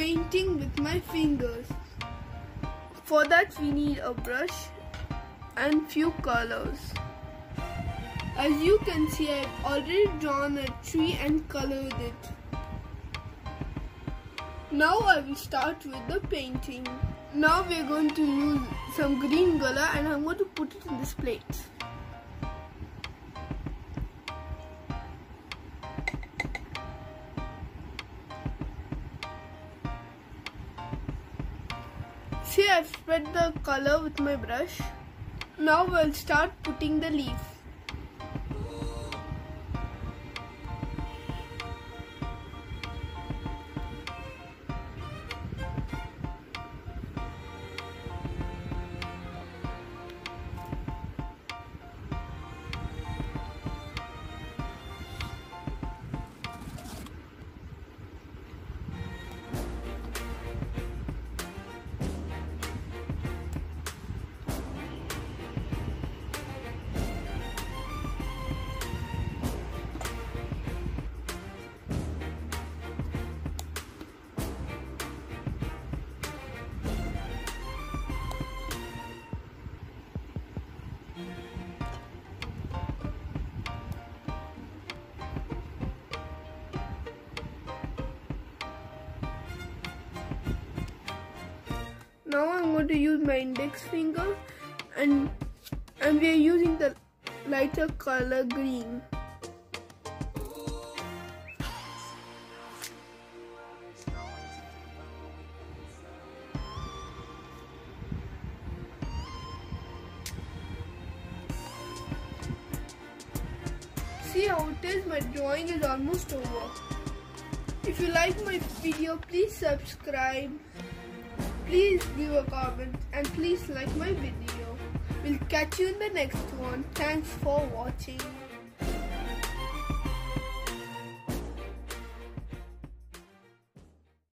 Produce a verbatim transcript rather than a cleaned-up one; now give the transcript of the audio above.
painting with my fingers. For that we need a brush and few colors. As you can see, I've already drawn a tree and colored it. Now I will start with the painting. Now we are going to use some green color and I'm going to put it in this plate. See, I've spread the color with my brush. Now we'll start putting the leaf. Now I'm going to use my index finger and and we are using the lighter color green. See how it is, my drawing is almost over. If you like my video, please subscribe. Please leave a comment and please like my video. We'll catch you in the next one. Thanks for watching.